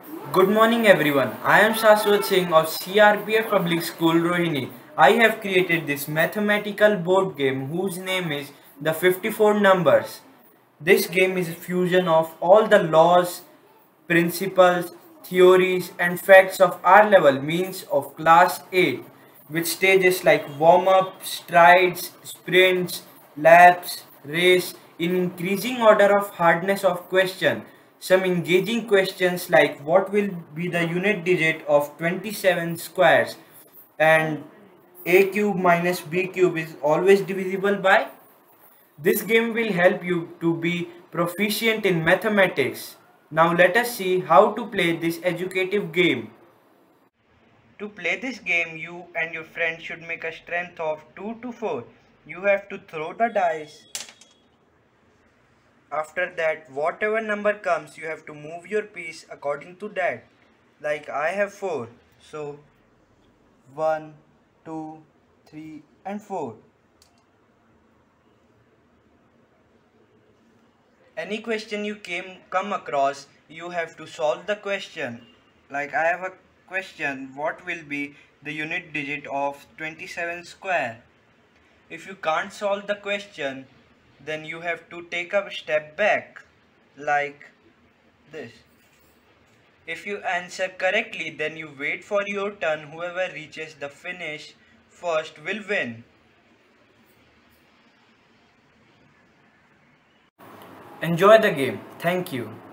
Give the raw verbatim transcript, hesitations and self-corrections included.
Good morning everyone. I am Shashwat Singh of C R P F Public School Rohini. I have created this mathematical board game whose name is the fifty-four numbers. This game is a fusion of all the laws, principles, theories and facts of R level means of class eight with stages like warm up, strides, sprints, laps, race in increasing order of hardness of question. Some engaging questions like what will be the unit digit of twenty-seven squares and a cube minus b cube is always divisible by. This game will help you to be proficient in mathematics. Now let us see how to play this educative game. To play this game, you and your friend should make a strength of two to four. You have to throw the dice. After that, whatever number comes, you have to move your piece according to that. Like I have four. So one, two, three and four. Any question you came come across, you have to solve the question. Like I have a question, what will be the unit digit of twenty-seven square? If you can't solve the question, then you have to take a step back, like this. If you answer correctly, then you wait for your turn. Whoever reaches the finish first will win. Enjoy the game. Thank you.